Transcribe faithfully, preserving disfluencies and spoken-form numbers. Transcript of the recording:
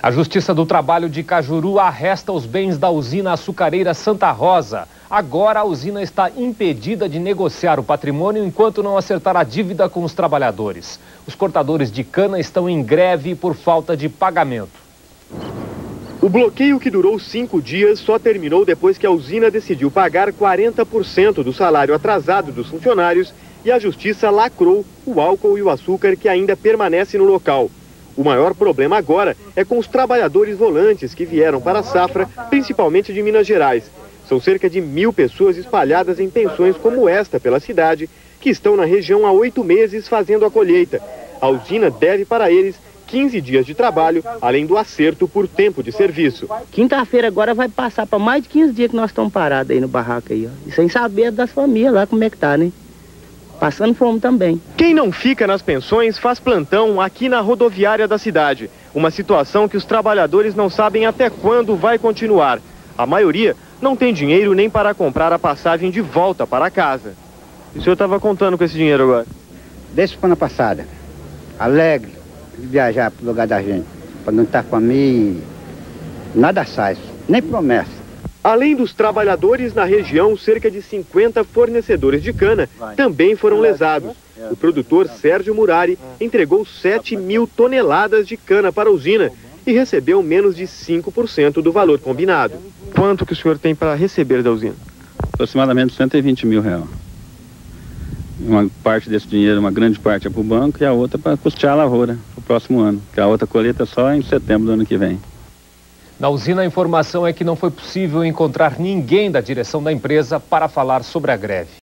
A Justiça do Trabalho de Cajuru arresta os bens da usina açucareira Santa Rosa. Agora a usina está impedida de negociar o patrimônio enquanto não acertar a dívida com os trabalhadores. Os cortadores de cana estão em greve por falta de pagamento. O bloqueio, que durou cinco dias, só terminou depois que a usina decidiu pagar quarenta por cento do salário atrasado dos funcionários e a Justiça lacrou o álcool e o açúcar que ainda permanece no local. O maior problema agora é com os trabalhadores volantes que vieram para a safra, principalmente de Minas Gerais. São cerca de mil pessoas espalhadas em pensões como esta pela cidade, que estão na região há oito meses fazendo a colheita. A usina deve para eles quinze dias de trabalho, além do acerto por tempo de serviço. Quinta-feira agora vai passar para mais de quinze dias que nós estamos parados aí no barraco aí, ó. E sem saber das famílias lá como é que tá, né? Passando fome também. Quem não fica nas pensões faz plantão aqui na rodoviária da cidade. Uma situação que os trabalhadores não sabem até quando vai continuar. A maioria não tem dinheiro nem para comprar a passagem de volta para casa. E o senhor estava contando com esse dinheiro agora? Desde semana passada. Alegre de viajar para o lugar da gente. Para não estar com a mim, nada sai, nem promessa. Além dos trabalhadores na região, cerca de cinquenta fornecedores de cana também foram lesados. O produtor Sérgio Murari entregou sete mil toneladas de cana para a usina e recebeu menos de cinco por cento do valor combinado. Quanto que o senhor tem para receber da usina? Aproximadamente cento e vinte mil reais. Uma parte desse dinheiro, uma grande parte é para o banco e a outra para custear a lavoura para o próximo ano, que a outra colheita é só em setembro do ano que vem. Na usina, a informação é que não foi possível encontrar ninguém da direção da empresa para falar sobre a greve.